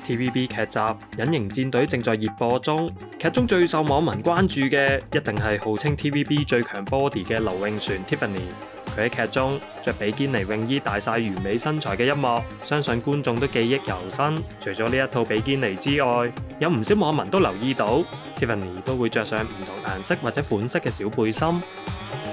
TVB 劇集《隱形戰隊》正在熱播中，劇中最受網民關注嘅一定係號稱 TVB 最強 body 嘅劉穎璇 Tiffany。佢喺劇中着比堅尼泳衣大曬完美身材嘅一幕，相信觀眾都記憶猶新。除咗呢一套比堅尼之外，有唔少網民都留意到 Tiffany 都會着上唔同顏色或者款式嘅小背心。